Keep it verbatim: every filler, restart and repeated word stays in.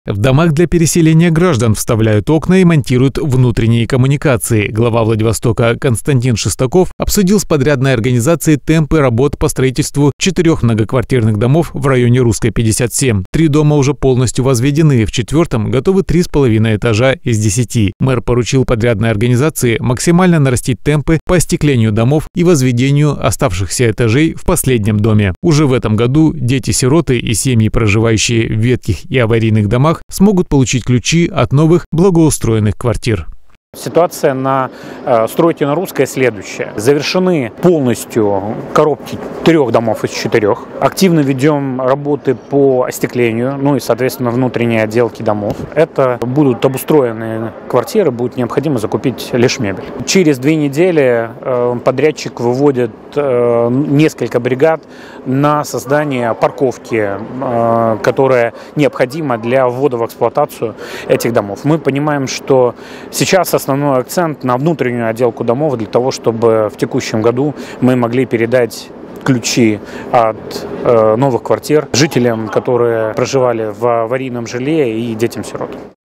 В домах для переселения граждан вставляют окна и монтируют внутренние коммуникации. Глава Владивостока Константин Шестаков обсудил с подрядной организацией темпы работ по строительству четырех многоквартирных домов в районе Русской пятьдесят семь. Три дома уже полностью возведены, в четвертом готовы три с половиной этажа из десяти. Мэр поручил подрядной организации максимально нарастить темпы по остеклению домов и возведению оставшихся этажей в последнем доме. Уже в этом году дети-сироты и семьи, проживающие в ветхих и аварийных домах, смогут получить ключи от новых благоустроенных квартир. Ситуация на э, стройке на Русской следующая. Завершены полностью коробки трех домов из четырех. Активно ведем работы по остеклению, ну и, соответственно, внутренней отделке домов. Это будут обустроенные квартиры, будет необходимо закупить лишь мебель. Через две недели э, подрядчик выводит э, несколько бригад на создание парковки, э, которая необходима для ввода в эксплуатацию этих домов. Мы понимаем, что сейчас основной акцент на внутреннюю отделку домов для того, чтобы в текущем году мы могли передать ключи от э, новых квартир жителям, которые проживали в аварийном жилье, и детям-сиротам.